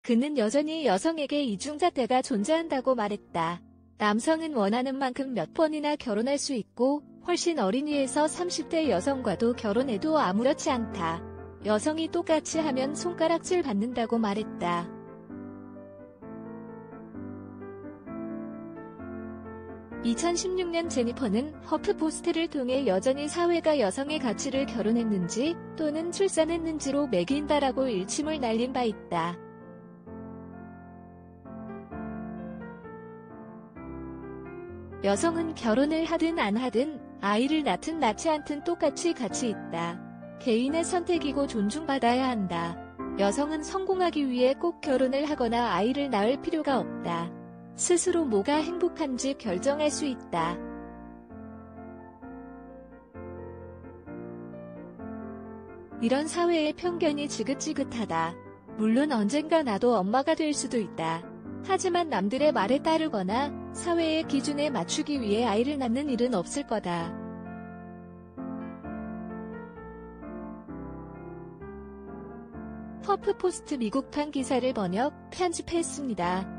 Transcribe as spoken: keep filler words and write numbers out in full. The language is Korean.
그는 여전히 여성에게 이중잣대가 존재한다고 말했다. 남성은 원하는 만큼 몇 번이나 결혼할 수 있고 훨씬 어린이에서 삼십 대 여성과도 결혼해도 아무렇지 않다. 여성이 똑같이 하면 손가락질 받는다고 말했다. 이천십육 년 제니퍼는 허프포스트를 통해 여전히 사회가 여성의 가치를 결혼했는지 또는 출산했는지로 매긴다라고 일침을 날린 바 있다. 여성은 결혼을 하든 안 하든 아이를 낳든 낳지 않든 똑같이 가치 있다. 개인의 선택이고 존중받아야 한다. 여성은 성공하기 위해 꼭 결혼을 하거나 아이를 낳을 필요가 없다. 스스로 뭐가 행복한지 결정할 수 있다. 이런 사회의 편견이 지긋지긋하다. 물론 언젠가 나도 엄마가 될 수도 있다. 하지만 남들의 말에 따르거나 사회의 기준에 맞추기 위해 아이를 낳는 일은 없을 거다. 허프포스트 미국판 기사를 번역, 편집했습니다.